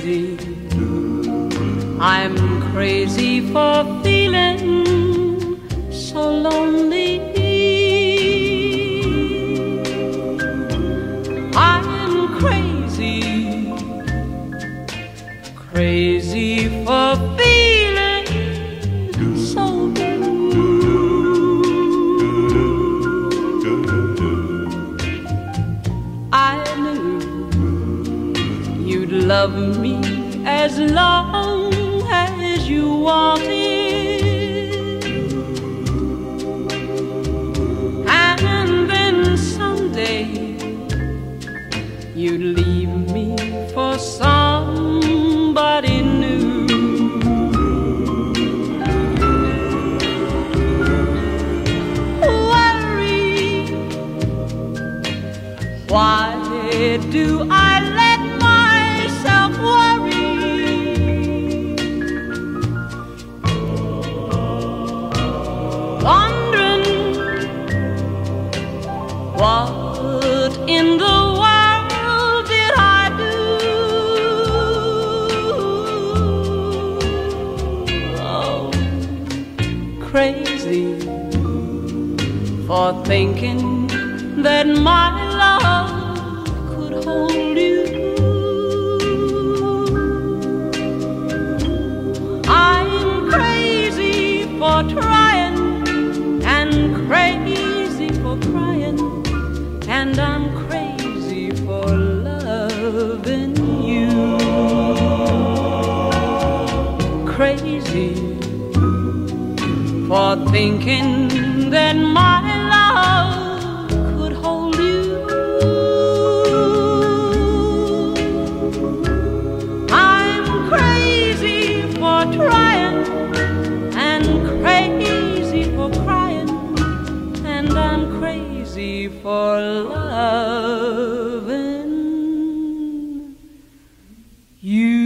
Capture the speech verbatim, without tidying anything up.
crazy. I'm crazy for feeling so lonely. I'm crazy, crazy for feeling so blue. I knew you'd love me as long as you wanted, and then someday you'd leave me for somebody new. Worry, why do I let myself worry? Wondering what in the world did I do? Oh, crazy for thinking that my love could hold you. I'm crazy for trying and crazy for crying, and I'm crazy for loving you. Crazy for thinking that my love could hold you. I'm crazy for trying and crazy for crying, and I'm crazy for loving you.